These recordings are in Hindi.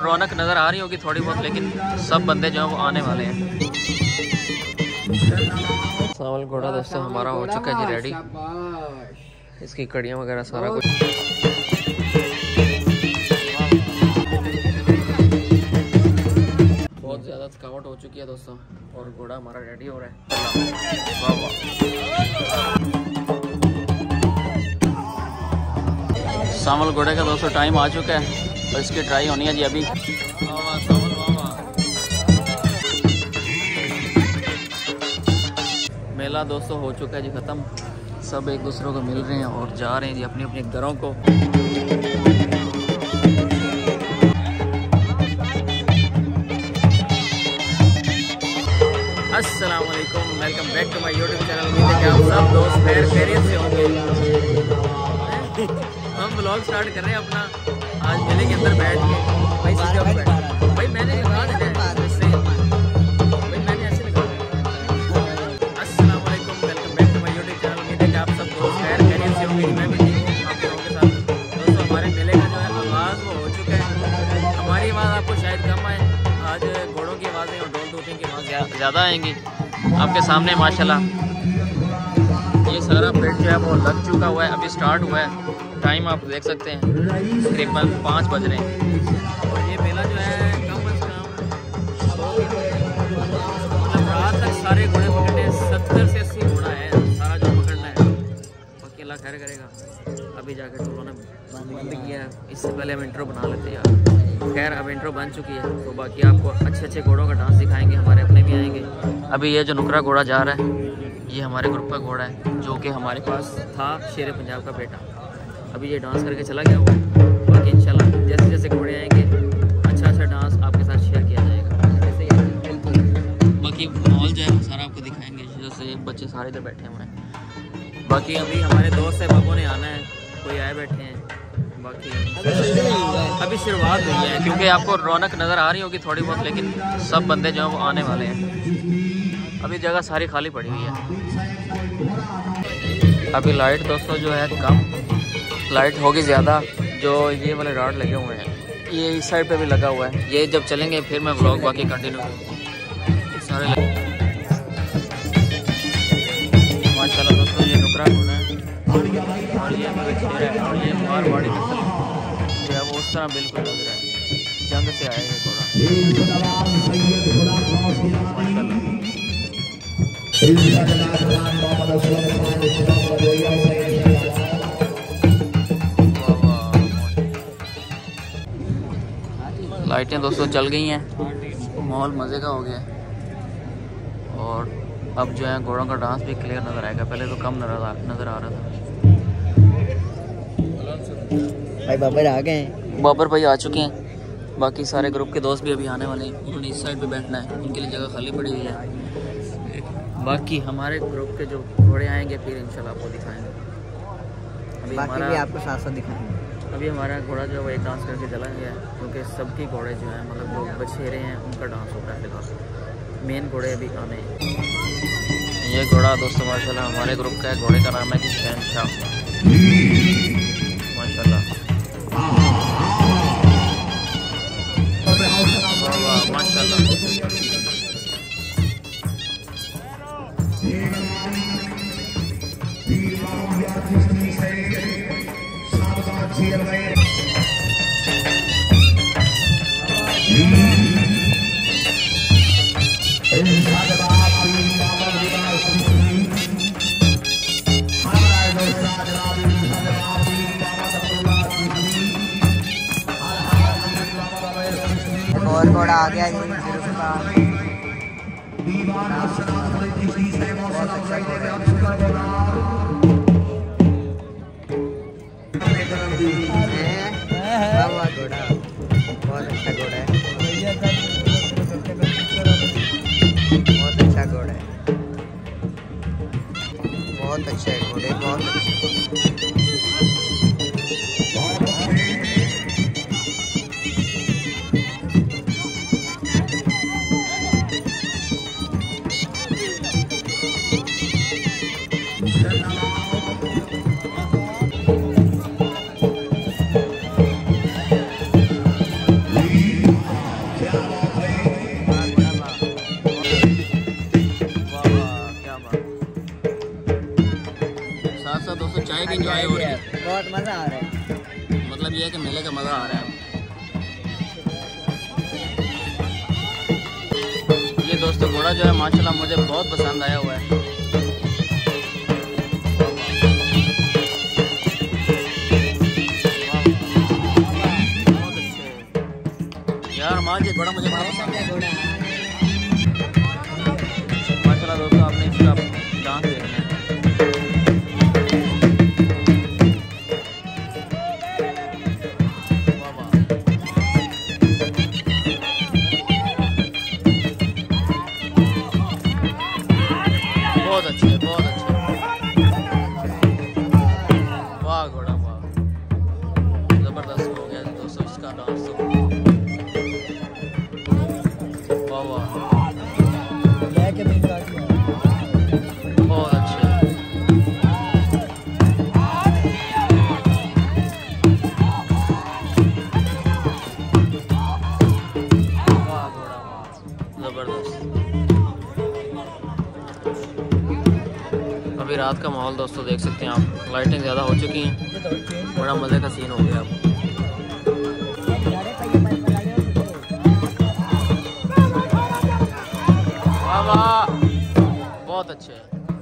रौनक नज़र आ रही होगी थोड़ी बहुत, लेकिन सब बंदे जो हैं वो आने वाले हैं। सावल घोड़ा दोस्तों हमारा हो चुका है जी रेडी, इसकी कड़ियाँ वगैरह सारा कुछ। बहुत ज़्यादा थकावट हो चुकी है दोस्तों और घोड़ा हमारा रेडी हो रहा है। वाह वाह। सावल घोड़े का दोस्तों टाइम आ चुका है और इसकी ट्राई होनी है जी अभी। मेला दोस्तों हो चुका है जी ख़त्म, सब एक दूसरों को मिल रहे हैं और जा रहे हैं जी अपने अपने घरों को। अस्सलाम वालेकुम, welcome back to my YouTube channel. उम्मीद है कि आप सब दोस्त खैरियत से होंगे। हम ब्लॉग स्टार्ट कर रहे हैं अपना आज मेले के अंदर बैठ के। भाई मैंने लगा देना है, भाई मैंने ऐसे लगा देना। अस्सलाम वालेकुम, welcome back to my YouTube channel. उम्मीद है कि आप सब दोस्त खैरियत से होंगे। मैं भी ठीक हूँ आप लोगों के साथ। दोस्तों हमारे मेले का जो है आगाज़ वो हो चुका है। हमारी आवाज़ आपको शायद कम आए, आज घोड़ों की आवाज़ें और ढोल टूटिंग की आवाज़ ज़्यादा आएंगी। आपके सामने माशाल्लाह ये सारा पेट जो है वो लग चुका हुआ है, अभी स्टार्ट हुआ है। टाइम आप देख सकते हैं तकरीबन 5 बज रहे हैं और ये मेला जो है कम अज़ कम मतलब रात तक सारे घोड़े पकड़ने 70 से 80 घोड़ा है सारा जो पकड़ना है। बाकी अल्लाह खैर करेगा। अभी जाकर टोलों ने बंद किया है, इससे पहले हम इंट्रो बना लेते हैं यार। खैर अब इंट्रो बन चुकी है तो बाकी आपको अच्छे अच्छे घोड़ों का डांस दिखाएंगे, हमारे अपने भी आएंगे। अभी ये जो नुकरा घोड़ा जा रहा है ये हमारे ग्रुप का घोड़ा है जो कि हमारे पास था, शेर पंजाब का बेटा। अभी ये डांस करके चला गया हुआ है। बाकी इंशाल्लाह जैसे जैसे घोड़े आएंगे अच्छा अच्छा डांस आपके साथ शेयर किया जाएगा। बाकी माहौल जो है वो सारा आपको दिखाएंगे। जैसे बच्चे सारे इधर बैठे हुए हैं। बाकी अभी हमारे दोस्त है बाबू ने आना है, कोई आए बैठे हैं। बाकी अभी शुरुआत हुई है क्योंकि आपको रौनक नज़र आ रही होगी थोड़ी बहुत, लेकिन सब बंदे जो हैं वो आने वाले हैं। अभी जगह सारी खाली पड़ी हुई है। अभी लाइट दोस्तों जो है कम, लाइट होगी ज़्यादा। जो ये वाले रॉड लगे हुए हैं ये इस साइड पे भी लगा हुआ है, ये जब चलेंगे फिर मैं व्लॉग बाकी कंटिन्यू करूँगा। सारे माशाल्लाह दोस्तों ये नुकरा घोड़ा है और ये शेर है और ये मारवाड़ी नस्ल जो है वो उस तरह बिल्कुल लग रहा है, जंग से आया है घोड़ा। लाइटें दोस्तों चल गई हैं, माहौल मज़े का हो गया और अब जो है घोड़ों का डांस भी क्लियर नज़र आएगा। पहले तो कम नज़र आ रहा था। भाई बाबर आ गए हैं, बाबर भाई आ चुके हैं। बाकी सारे ग्रुप के दोस्त भी अभी आने वाले हैं, उन्होंने इस साइड पे बैठना है, उनके लिए जगह खाली पड़ी हुई है। बाकी हमारे ग्रुप के जो घोड़े आएंगे फिर इंशाल्लाह आपको दिखाएंगे। अभी हमारा भी आपको साथ साथ दिखाएंगे। अभी हमारा घोड़ा जो है वो एक डांस करके चला गया है क्योंकि सबके घोड़े जो हैं मतलब जो बछेरे हैं उनका डांस होता है फिलहाल। मेन घोड़े अभी आने हैं। ये घोड़ा दोस्तों माशाल्लाह हमारे ग्रुप का है, घोड़े का नाम है जी शहनशाह माशाल्लाह। माशाल्लाह और घोड़ा आ गया जी का। बहुत अच्छा घोड़ा घोड़ा, बहुत अच्छा घोड़ा है, बहुत अच्छा घोड़ा है, बहुत अच्छा है घोड़े, बहुत अच्छा। की एंजॉय हो रही है, बहुत मजा आ रहा है। मतलब ये है कि मेले का मजा आ रहा है। ये दोस्तों घोड़ा जो है माशाल्लाह मुझे बहुत पसंद आया हुआ है। यार माँ ये घोड़ा मुझे बहुत पसंद है। माशाल्लाह दोस्तों आपने इसका डांस देखना है। वाह वाह, बहुत अच्छे बहुत अच्छे। वाह घोड़ा वाह, जबरदस्त हो गया दोस्तों इसका डांस तो। वाह वाह बहुत अच्छे। वाह घोड़ा वाह, जबरदस्त। अभी रात का माहौल दोस्तों देख सकते हैं आप, लाइटिंग ज़्यादा हो चुकी हैं, बड़ा मज़े का सीन हो गया अब। वाह वाह बहुत अच्छे।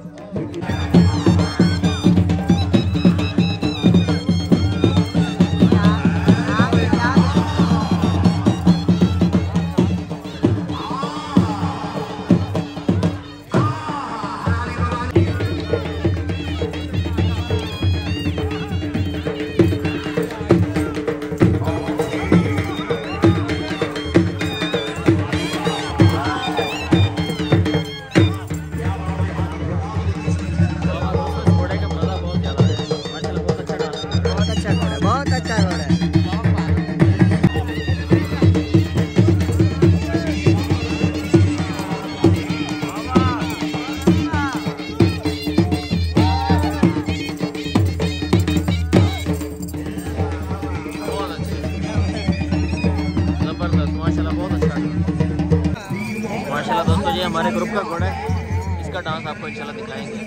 माशाल्लाह दोस्तों ये हमारे ग्रुप का घोड़ा है, इसका डांस आपको इंशाल्लाह दिखाएंगे।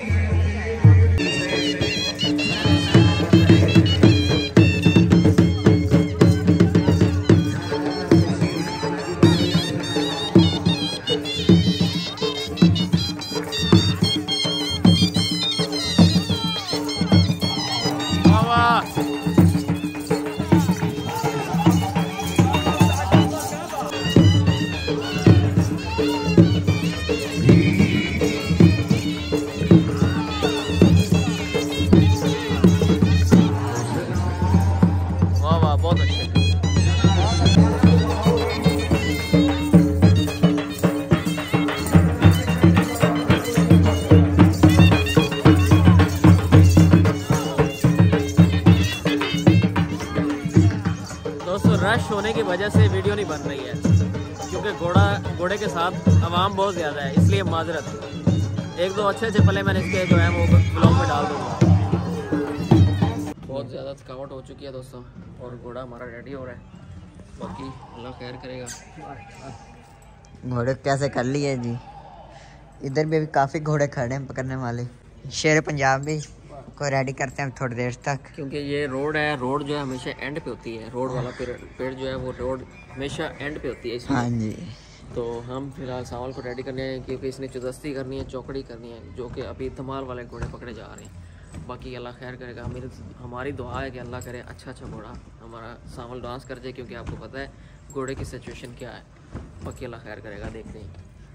वाह वाह बहुत अच्छे। दोस्तों रश होने की वजह से वीडियो नहीं बन रही है, क्योंकि घोड़े के साथ आवाम बहुत ज़्यादा है, इसलिए माजरत। एक दो अच्छे पले मैंने इसके जो है वो ब्लॉग में डाल दूँगा। बहुत ज़्यादा थकावट हो चुकी है दोस्तों, और घोड़ा हमारा रेडी हो रहा है, बाकी अल्लाह खैर करेगा। घोड़े कैसे कर लिए जी, इधर भी अभी काफ़ी घोड़े खड़े हैं पकड़ने वाले। शेर पंजाब भी को रेडी करते हैं थोड़ी देर तक, क्योंकि ये रोड है, रोड जो है हमेशा एंड पे होती है, रोड वाला पेड़ जो है वो रोड हमेशा एंड पे होती है इसलिए। हाँ जी। तो हम फिलहाल सावल को रेडी करने हैं, क्योंकि इसने चुदस्ती करनी है, चौकड़ी करनी है, जो कि अभी धमाल वाले घोड़े पकड़े जा रहे हैं। बाकी अल्लाह खैर करेगा। हमारी दुआ है कि अल्लाह करे अच्छा घोड़ा हमारा सावल डांस कर जाए, क्योंकि आपको पता है घोड़े की सिचुएशन क्या है। बाकी अल्लाह खैर करेगा, देखते हैं।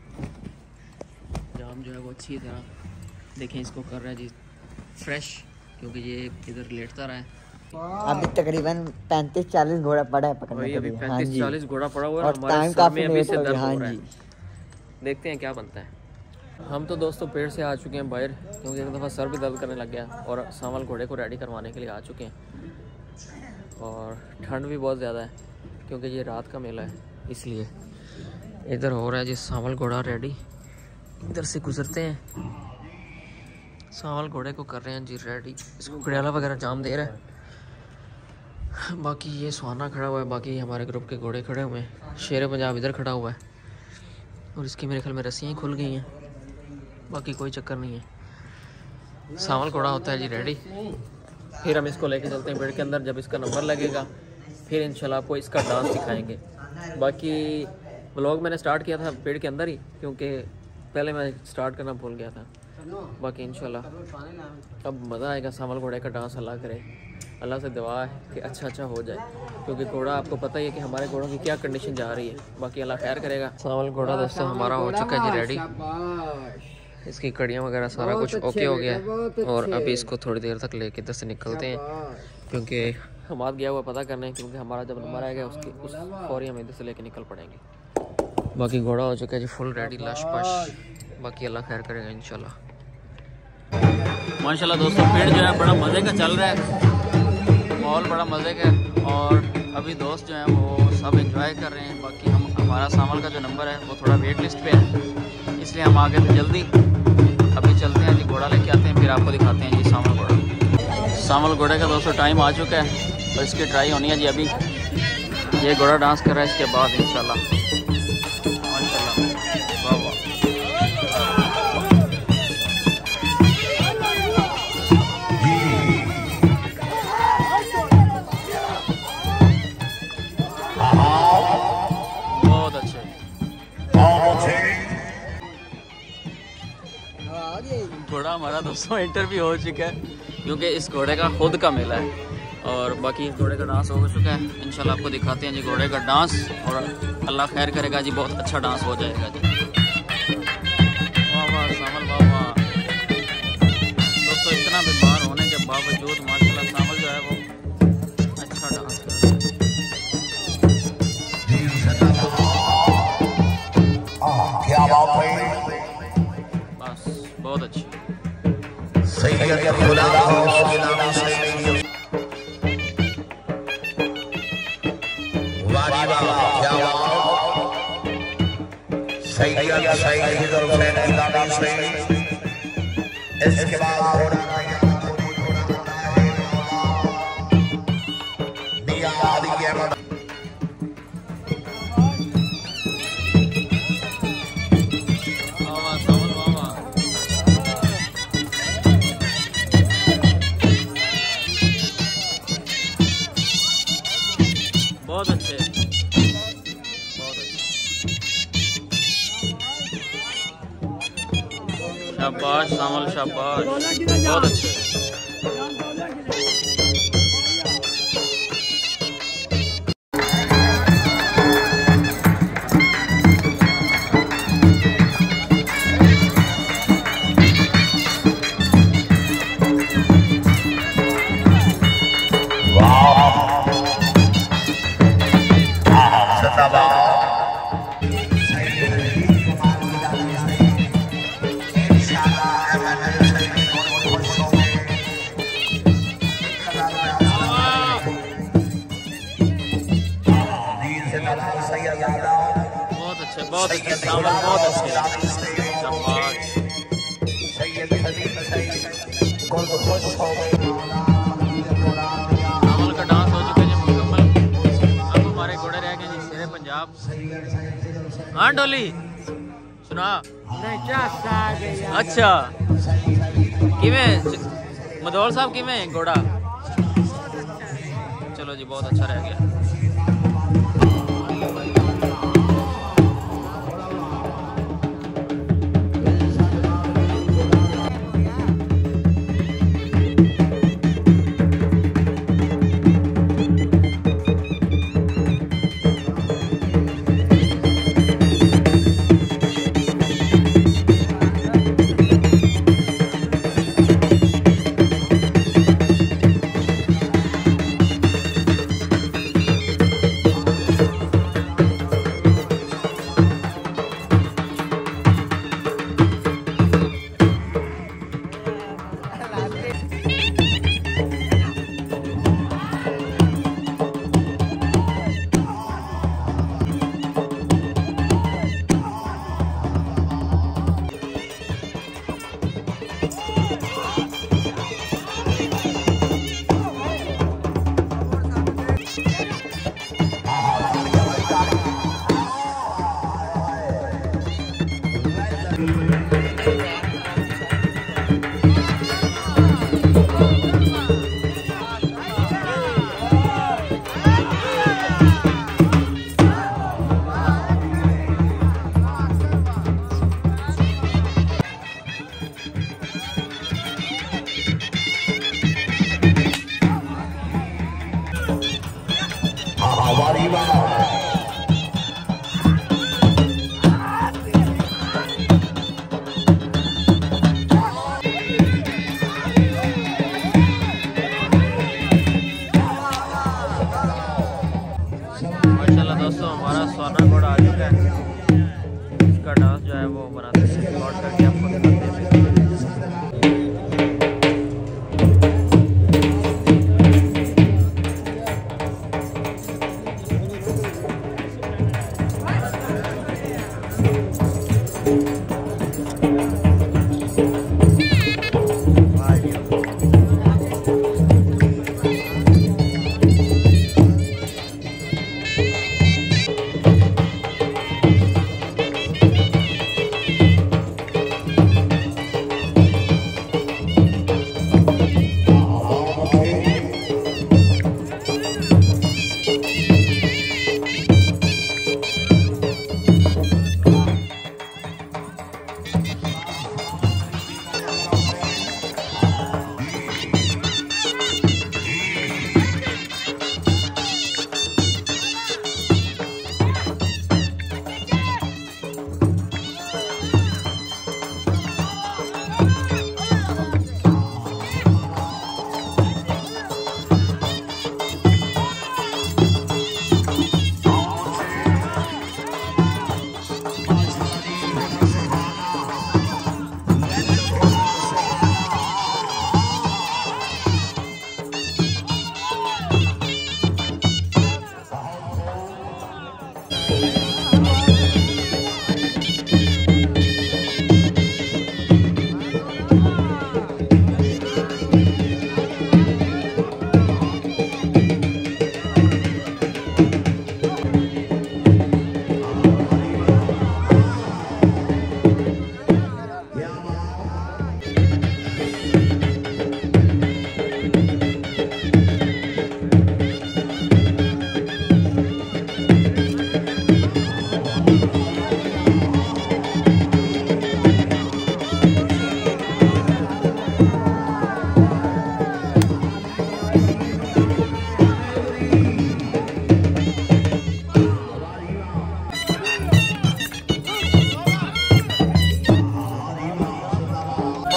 जाम जो है वो अच्छी तरह देखें इसको कर रहा है जी फ्रेश, क्योंकि ये इधर लेटता रहा है। अभी तकरीबन 35-40 घोड़ा पड़ा है पकड़ने के अभी लिए। 35-40 घोड़ा पड़ा हुआ है, और हमारे टाइम सर काफी में अभी लेट से हो दर्द गया। हो हाँ रहा है। जी। देखते हैं क्या बनता है। हम तो दोस्तों पेड़ से आ चुके हैं बाहर, क्योंकि एक दफ़ा सर भी दर्द करने लग गया, और सावल घोड़े को रेडी करवाने के लिए आ चुके हैं। और ठंड भी बहुत ज़्यादा है, क्योंकि ये रात का मेला है, इसलिए इधर हो रहा है जी सावल घोड़ा रेडी। इधर से गुजरते हैं, सावल घोड़े को कर रहे हैं जी रेडी। इसको घड़ियाला वगैरह जाम दे रहा है। बाकी ये सुहाना खड़ा हुआ है, बाकी हमारे ग्रुप के घोड़े खड़े हुए हैं। शेर पंजाब इधर खड़ा हुआ है, और इसकी मेरे ख्याल में रस्सियाँ खुल गई हैं। बाकी कोई चक्कर नहीं है। सावल घोड़ा होता है जी रेडी, फिर हम इसको लेके चलते हैं पेड़ के अंदर। जब इसका नंबर लगेगा फिर इंशाल्लाह आपको इसका डांस सिखाएंगे। बाकी व्लॉग मैंने स्टार्ट किया था पेड़ के अंदर ही, क्योंकि पहले मैं स्टार्ट करना भूल गया था। बाकी इंशाल्लाह अब मज़ा आएगा। सामल घोड़े का डांस अल्लाह करे, अल्लाह से दुआ है कि अच्छा हो जाए, क्योंकि घोड़ा आपको पता ही है कि हमारे घोड़ों की क्या कंडीशन जा रही है। बाकी अल्लाह खैर करेगा। सामल घोड़ा दोस्तों हमारा हो चुका है जी रेडी। इसकी कड़ियाँ वगैरह सारा कुछ ओके हो गया, और अभी इसको थोड़ी देर तक लेके इधर से निकलते हैं, क्योंकि हमारा गया हुआ पता करने, क्योंकि हमारा जब नंबर आएगा उसकी उस फौरी हम इधर से लेके निकल पड़ेंगे। बाकी घोड़ा हो चुका है जी फुल रेडी लश पश। बाकी अल्लाह खैर करेगा इंशाल्लाह। माशाल्लाह दोस्तों पेड़ जो है बड़ा मज़े का चल रहा है, माहौल बड़ा मज़े का है, और अभी दोस्त जो हैं वो सब एंजॉय कर रहे हैं। बाकी हमारा सामल का जो नंबर है वो थोड़ा वेट लिस्ट पे है, इसलिए हम आ गए थे जल्दी। अभी चलते हैं जी, घोड़ा लेके आते हैं, फिर आपको दिखाते हैं जी सामल घोड़ा। सामल घोड़े का दोस्तों टाइम आ चुका है और इसकी ट्राई होनी है जी। अभी ये घोड़ा डांस कर रहा है, इसके बाद इंशाल्लाह माशाल्लाह वाह वाह। बहुत अच्छे। घोड़ा हमारा दोस्तों इंटरव्यू हो चुका है, क्योंकि इस घोड़े का खुद का मेला है, और बाकी घोड़े का डांस हो चुका है। इंशाल्लाह आपको दिखाते हैं जी घोड़े का डांस, और अल्लाह खैर करेगा जी, बहुत अच्छा डांस हो जाएगा जी। वाह वाह सामल वाह वाह। दोस्तों इतना बीमार होने के बावजूद माशाल्लाह सामल जो है वो अच्छा डांस कर रहा है। बस बहुत अच्छी। इसके बाद बहुत अच्छे, बहुत अच्छे। शाबाश सामल शाबाश, बहुत अच्छे। बहुत अच्छे सामल, बहुत अच्छे। शाबाश। सामल का डांस हो चुका है जी मुकम्मल। अब हमारे घोड़े रह गए जी शेरे पंजाब। हाँ डोली सुना। अच्छा किवें मदौल साहब किवें घोड़ा? चलो जी बहुत अच्छा रह गया।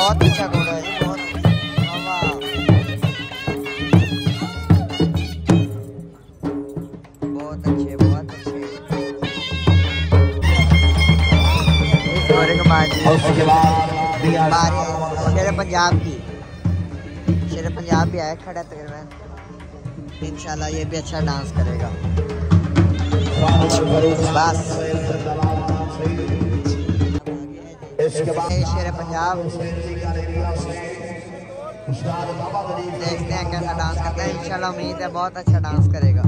बहुत अच्छा घोड़ा है जी, बहुत वाह। बहुत अच्छे, बहुत अच्छे। इस घोड़े को उसके बाद बारी शेर पंजाब की, शेर पंजाब भी आया खड़ा तकरीबन। इंशाल्लाह ये भी अच्छा डांस करेगा। बस शेर पंजाब देखते हैं कैसा डांस करता है। इंशाल्लाह उम्मीद है बहुत अच्छा डांस करेगा।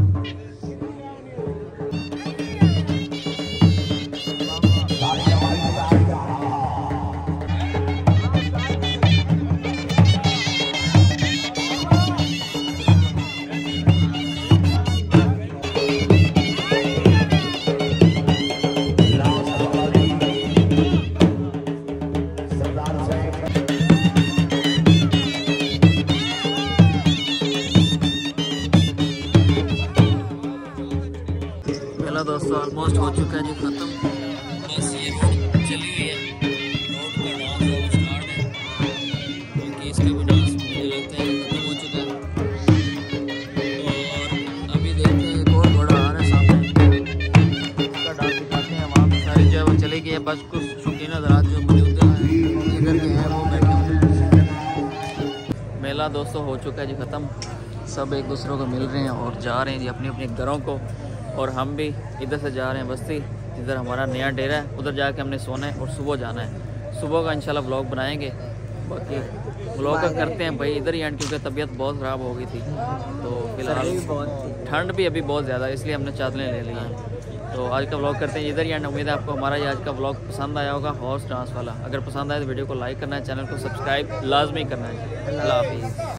मेला दोस्तों ऑलमोस्ट हो चुका है जी ख़त्म। बस ये रोड चली हुई है, रोड का डांस अब स्टार्ट है, क्योंकि इसका भी डांस मुझे लगता है ख़त्म हो चुका है। और अभी देखते हैं एक और घोड़ा आ रहा है सामने, इसका डांस दिखाते हैं। वहाँ पर सारी जो है वो चली गई है, बस कुछ शौकीन हज़रात जो मौजूद हैं इधर के हैं वो बैठे हुए हैं। मेला दोस्तों हो चुका है जी ख़त्म। सब एक दूसरों को मिल रहे हैं और जा रहे हैं जी अपने अपने घरों को। और हम भी इधर से जा रहे हैं बस्ती, इधर हमारा नया डेरा है, उधर जाके हमने सोना है और सुबह जाना है। सुबह का इंशाल्लाह व्लॉग बनाएंगे। बाकी व्लॉग का करते हैं भाई इधर ही एंड, क्योंकि तबीयत बहुत ख़राब हो गई थी। तो फिलहाल ठंड भी अभी बहुत ज़्यादा है, इसलिए हमने चादरें ले ली हैं। तो आज का व्लॉग करते हैं इधर ही एंड। उम्मीद है आपको हमारा ये आज का व्लॉग पसंद आया होगा, हॉर्स डांस वाला। अगर पसंद आए तो वीडियो को लाइक करना है, चैनल को सब्सक्राइब लाजमी करना है। अल्लाह हाफिज़।